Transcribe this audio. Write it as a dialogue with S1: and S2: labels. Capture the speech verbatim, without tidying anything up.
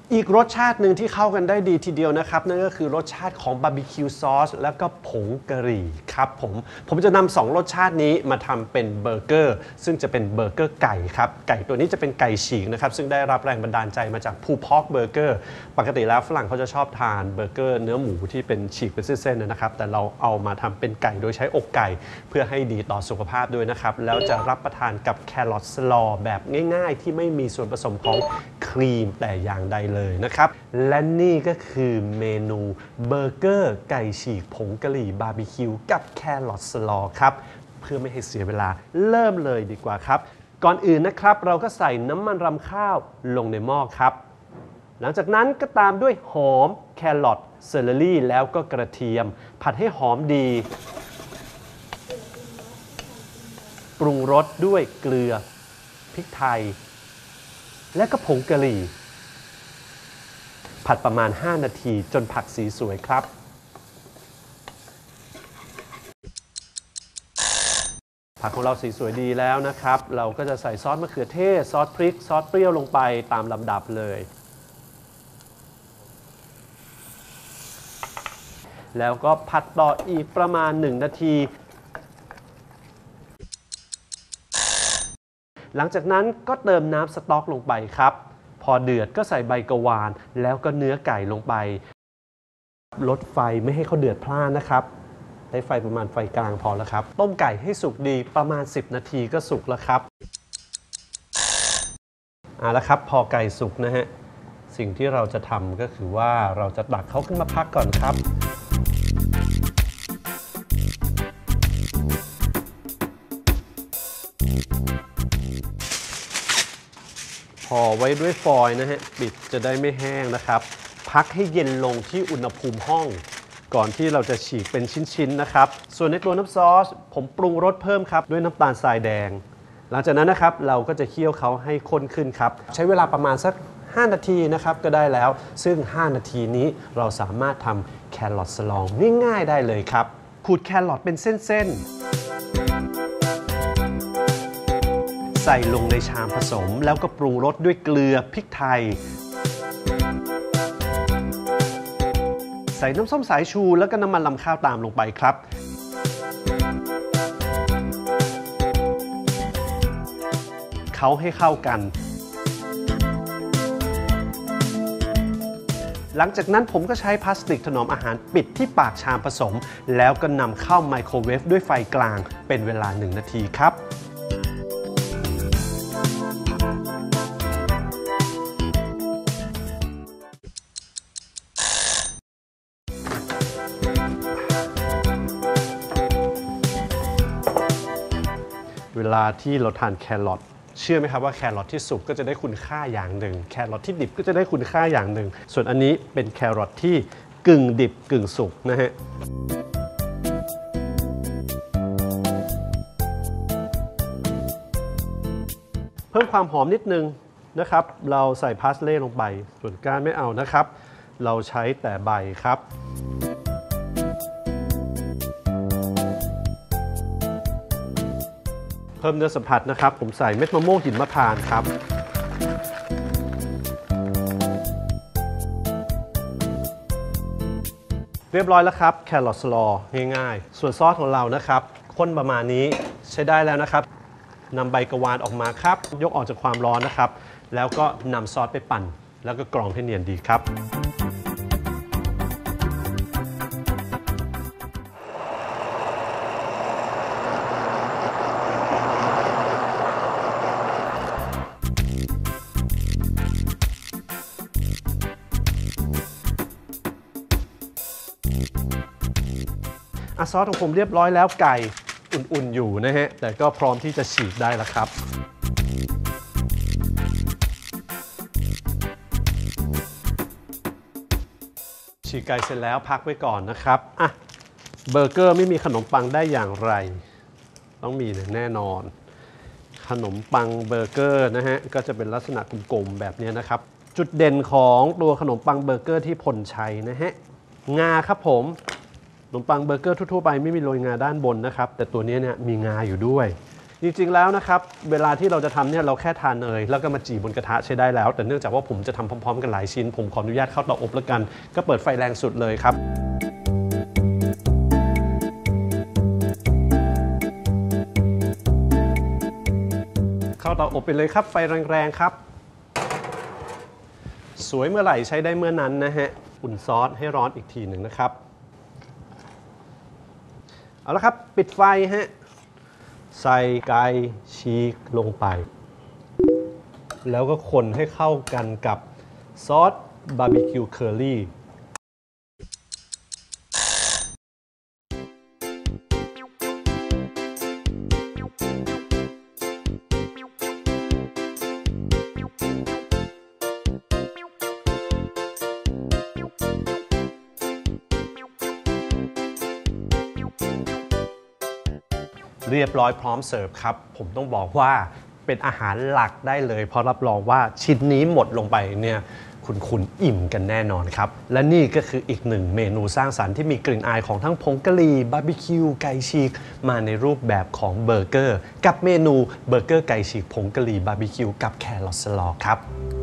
S1: อีกรสชาติหนึ่งที่เข้ากันได้ดีทีเดียวนะครับนั่นก็คือรสชาติของบาร์บีคิวซอสแล้วก็ผงกะหรี่ครับผมผมจะนำสองรสชาตินี้มาทำเป็นเบอร์เกอร์ซึ่งจะเป็นเบอร์เกอร์ไก่ครับไก่ตัวนี้จะเป็นไก่ฉีกนะครับซึ่งได้รับแรงบันดาลใจมาจากพูพอกเบอร์เกอร์ปกติแล้วฝรั่งเขาจะชอบทานเบอร์เกอร์เนื้อหมูที่เป็นฉีกเป็นเส้นๆนะครับแต่เราเอามาทำเป็นไก่โดยใช้อกไก่เพื่อให้ดีต่อสุขภาพด้วยนะครับแล้วจะรับประทานกับแครอทสลอแบบง่ายๆที่ไม่มีส่วนผสมของครีมแต่อย่างใดเลยนะครับและนี่ก็คือเมนูเบอร์เกอร์ไก่ฉีกผงกะหรี่บาร์บีคิวกับแครอทสลอครับเพื่อไม่ให้เสียเวลาเริ่มเลยดีกว่าครับก่อนอื่นนะครับเราก็ใส่น้ำมันรำข้าวลงในหม้อครับหลังจากนั้นก็ตามด้วยหอมแครอทเซเลอรี่แล้วก็กระเทียมผัดให้หอมดีปรุงรสด้วยเกลือพริกไทยและก็ผงกะหรี่ผัดประมาณห้านาทีจนผักสีสวยครับผักของเราสีสวยดีแล้วนะครับเราก็จะใส่ซอสมะเขือเทศซอสพริกซอสเปรี้ยวลงไปตามลำดับเลยแล้วก็ผัดต่ออีกประมาณหนึ่งนาทีหลังจากนั้นก็เติมน้ำสต๊อกลงไปครับพอเดือดก็ใส่ใบกะวานแล้วก็เนื้อไก่ลงไปลดไฟไม่ให้เขาเดือดพล่านนะครับใช้ไฟประมาณไฟกลางพอแล้วครับต้มไก่ให้สุกดีประมาณสิบนาทีก็สุกแล้วครับเอาละครับพอไก่สุกนะฮะสิ่งที่เราจะทำก็คือว่าเราจะตักเขาขึ้นมาพักก่อนครับพอไว้ด้วยฟอยล์นะฮะปิดจะได้ไม่แห้งนะครับพักให้เย็นลงที่อุณหภูมิห้องก่อนที่เราจะฉีกเป็นชิ้นๆนะครับส่วนในตัวน้ำซอสผมปรุงรสเพิ่มครับด้วยน้ำตาลทรายแดงหลังจากนั้นนะครับเราก็จะเคี่ยวเขาให้ข้นขึ้นครับใช้เวลาประมาณสักห้านาทีนะครับก็ได้แล้วซึ่งห้านาทีนี้เราสามารถทำแครอทสลองง่ายๆได้เลยครับขูดแครอทเป็นเส้นๆใส่ลงในชามผสมแล้วก็ปรุงรสด้วยเกลือพริกไทยใส่น้ำส้มสายชูแล้วก็น้ำมันลำข้าวตามลงไปครับเคล้าให้เข้ากันหลังจากนั้นผมก็ใช้พลาสติกถนอมอาหารปิดที่ปากชามผสมแล้วก็นำเข้าไมโครเวฟด้วยไฟกลางเป็นเวลาหนึ่งนาทีครับเวลาที่เราทานแครอทเชื่อไหมครับว่าแครอทที่สุกก็จะได้คุณค่าอย่างหนึ่งแครอทที่ดิบก็จะได้คุณค่าอย่างหนึ่งส่วนอันนี้เป็นแครอทที่กึ่งดิบกึ่งสุกนะฮะเพิ่มความหอมนิดนึงนะครับเราใส่พาสเล่ลงไปส่วนก้านไม่เอานะครับเราใช้แต่ใบครับเพิ่มเนื้อสัมผัสนะครับผมใส่เม็ดมะม่วงหินมะพร้าวครับเรียบร้อยแล้วครับแครอทสลอง่ายๆส่วนซอสของเรานะครับข้นประมาณนี้ใช้ได้แล้วนะครับนำใบกะวานออกมาครับยกออกจากความร้อนนะครับแล้วก็นำซอสไปปั่นแล้วก็กรองให้เนียนดีครับซอสของผมเรียบร้อยแล้วไก่อุ่นๆอยู่นะฮะแต่ก็พร้อมที่จะฉีกได้แล้วครับฉีกไก่เสร็จแล้วพักไว้ก่อนนะครับอ่ะเบอร์เกอร์ไม่มีขนมปังได้อย่างไรต้องมีแน่นอนขนมปังเบอร์เกอร์นะฮะก็จะเป็นลักษณะกลมๆแบบนี้นะครับจุดเด่นของตัวขนมปังเบอร์เกอร์ที่พลชัยนะฮะงาครับผมขนมปังเบอร์เกอร์ทั่วๆไปไม่มีโรยงาด้านบนนะครับแต่ตัวนี้เนี่ยมีงาอยู่ด้วยจริงๆแล้วนะครับเวลาที่เราจะทำเนี่ยเราแค่ทาเนยแล้วก็มาจีบนกระทะใช้ได้แล้วแต่เนื่องจากว่าผมจะทำพร้อมๆกันหลายชิ้นผมขออนุญาตเข้าเตาอบแล้วกันก็เปิดไฟแรงสุดเลยครับเข้าเตาอบไปเลยครับไฟแรงๆครับสวยเมื่อไหร่ใช้ได้เมื่อนั้นนะฮะอุ่นซอสให้ร้อนอีกทีหนึ่งนะครับเอาละครับปิดไฟฮะใส่ไก่ฉีกลงไปแล้วก็คนให้เข้ากันกับซอสบาร์บีคิวเคอรี่เรียบร้อยพร้อมเสิร์ฟครับผมต้องบอกว่าเป็นอาหารหลักได้เลยเพราะรับรองว่าชิ้นนี้หมดลงไปเนี่ยคุณคุณอิ่มกันแน่นอนครับและนี่ก็คืออีกหนึ่งเมนูสร้างสรรค์ที่มีกลิ่นอายของทั้งผงกะหรี่บาร์บีคิวไก่ฉีกมาในรูปแบบของเบอร์เกอร์กับเมนูเบอร์เกอร์ไก่ฉีกผงกะหรี่บาร์บีคิวกับแครอทสลอครับ